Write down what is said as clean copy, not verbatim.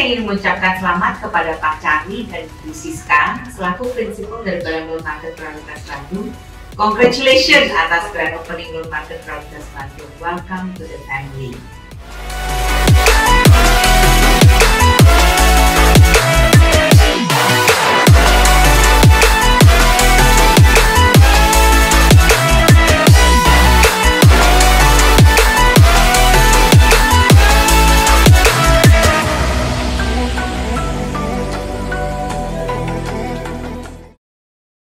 ingin mengucapkan selamat kepada Pak Charlie dan Bu Siska selaku prinsipal dari Balai Loan Market Prioritas Bandung. Congratulations atas grand opening Loan Market Prioritas Bandung. Welcome to the family.